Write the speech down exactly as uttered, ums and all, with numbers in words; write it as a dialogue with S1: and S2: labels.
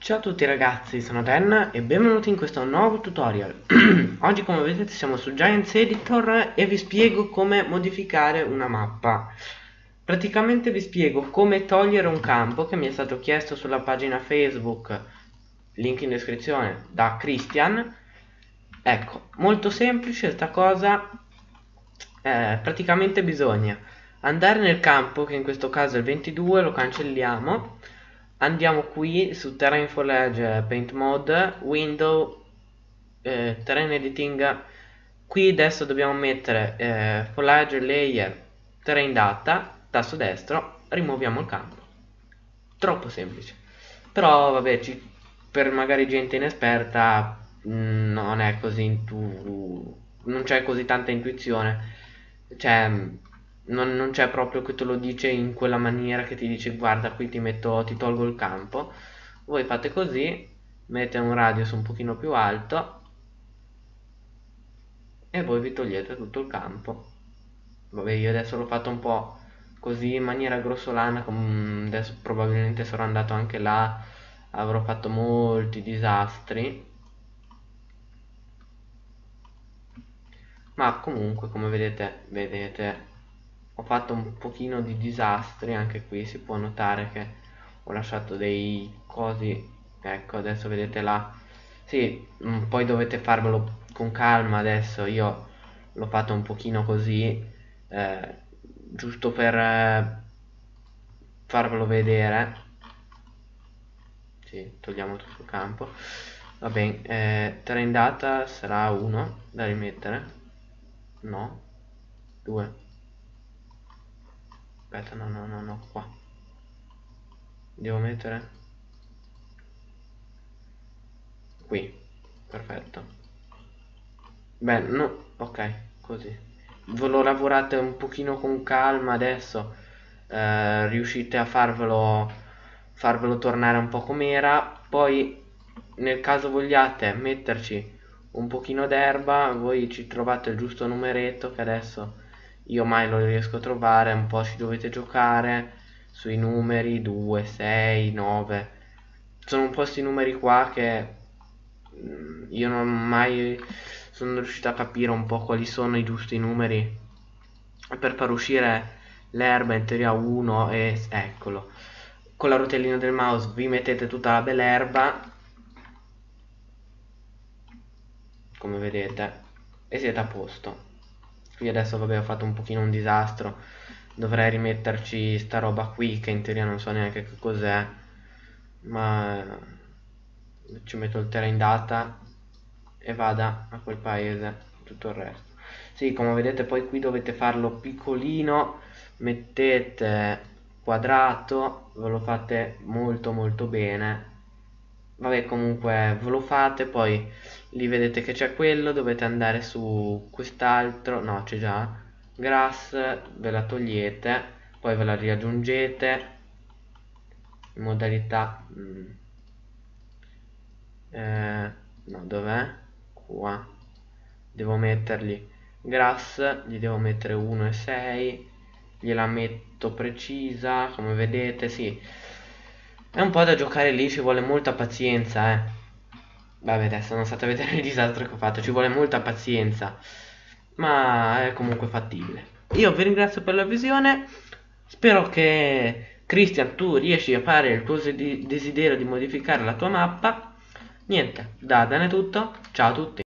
S1: Ciao a tutti ragazzi, sono Dan e benvenuti in questo nuovo tutorial. Oggi, come vedete, siamo su Giants Editor e vi spiego come modificare una mappa. Praticamente vi spiego come togliere un campo che mi è stato chiesto sulla pagina Facebook, link in descrizione, da Christian. Ecco, molto semplice sta cosa. Eh, praticamente bisogna andare nel campo, che in questo caso è il ventidue, lo cancelliamo. Andiamo qui su Terrain Foliage Paint Mode, Window, eh, Terrain Editing. Qui adesso dobbiamo mettere eh, Foliage Layer, Terrain Data, tasto destro, rimuoviamo il campo. Troppo semplice. Però vabbè, ci, per magari gente inesperta mh, non è così intu non c'è così tanta intuizione. Cioè non, non c'è proprio che te lo dice in quella maniera che ti dice guarda qui ti metto, ti tolgo il campo. Voi fate così, mettete un radius un pochino più alto e voi vi togliete tutto il campo. Vabbè, io adesso l'ho fatto un po' così in maniera grossolana, adesso probabilmente sarò andato anche là, avrò fatto molti disastri, ma comunque come vedete, vedete ho fatto un pochino di disastri. Anche qui si può notare che ho lasciato dei cosi, ecco adesso vedete là. Sì, mh, poi dovete farvelo con calma. Adesso io l'ho fatto un pochino così, eh, giusto per eh, farvelo vedere. Sì, togliamo tutto il campo. Va bene, eh, terrain data sarà uno da rimettere. No, due. Aspetta, no, no, no, no, qua. Devo mettere qui. Perfetto. Beh, no, ok, così. Ve lo lavorate un pochino con calma adesso. Eh, riuscite a farvelo, farvelo tornare un po' com'era. Poi, nel caso vogliate metterci un pochino d'erba, voi ci trovate il giusto numeretto, che adesso io mai lo riesco a trovare. Un po' ci dovete giocare sui numeri due, sei, nove. Sono un po' questi numeri qua che mm, io non mai sono riuscito a capire un po' quali sono i giusti numeri per far uscire l'erba. In teoria uno, e eccolo, con la rotellina del mouse vi mettete tutta la bella erba, come vedete, e siete a posto. Qui adesso vabbè ho fatto un pochino un disastro, dovrei rimetterci sta roba qui che in teoria non so neanche che cos'è, ma ci metto il terrain data e vada a quel paese. Tutto il resto, sì, come vedete poi qui dovete farlo piccolino, mettete quadrato, ve lo fate molto molto bene. Vabbè, comunque ve lo fate, poi lì vedete che c'è quello, dovete andare su quest'altro, no c'è già grass, ve la togliete, poi ve la riaggiungete in modalità mm, eh, no, dov'è? Qua devo mettergli grass, gli devo mettere uno e sei, gliela metto precisa, come vedete. Sì, è un po' da giocare lì, ci vuole molta pazienza, eh. Vabbè, adesso non state a vedere il disastro che ho fatto, ci vuole molta pazienza, ma è comunque fattibile. Io vi ringrazio per la visione, spero che Christian tu riesci a fare il tuo desiderio di modificare la tua mappa. Niente, da Dan è tutto, ciao a tutti.